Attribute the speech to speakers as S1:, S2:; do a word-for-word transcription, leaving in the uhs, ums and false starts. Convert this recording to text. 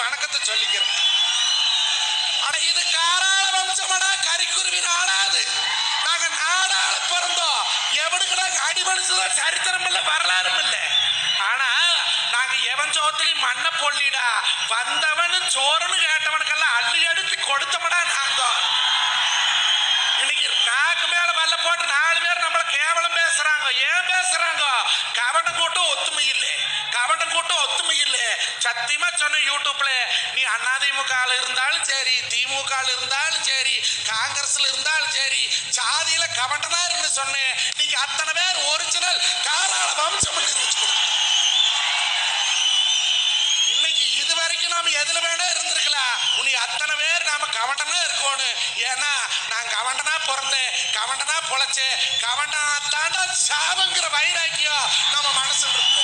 S1: வணக்கத்தை சொல்லிக்கிறேன். ஆனா இது காராள வம்சமடா, கரிக்குருவி நாடாது. நாங்க நாடாள பிறந்தோம். எவனுக்கு நாங்க அடிமனுஷதான் சரித்திரம் இல்ல, வரலாறும் இல்ல. ஆனா நாங்க எவன் சோத்திலையும் மண்ணை பொல்லிடா, வந்தவனு சோறுன்னு கேட்டவனுக்கெல்லாம் அள்ளி எடுத்து கொடுத்தமடா நாங்க. இன்னைக்கு நாக்கு மேல வல்ல போட்டு நாலு பேர் நம்மள கேவலம் பேசுறாங்க. ஏன் பேசுறாங்க? கவனம் கூட்டம் ஒத்துமை இல்லை, கவனம் கூட்டம் ஒத்துமை இல்லை. சத்தியமா சொன்ன யூடியூப்ல, நீ அதிமுக இருந்தாலும் சரி, திமுக இருந்தாலும் சரி, காங்கிரஸ்ல இருந்தாலும் சரி, சாதியில கவண்டனாருன்னு சொன்னேன். நீங்க அத்தனை பேர் ஒரிஜினல் காராள வம்சம். இன்னைக்கு இது வரைக்கும் நாம எதுல வேணா இருந்திருக்கலாம். உனி அத்தனை பேர் நாம கவண்டனா இருக்கணும். ஏன்னா நான் கவண்டனா பிறந்தேன், கவண்டனா பொழைச்சேன், கவண்டனா தாண்டா சாவுங்கிற வைராக்கியம் நம்ம மனசுல இருக்கு.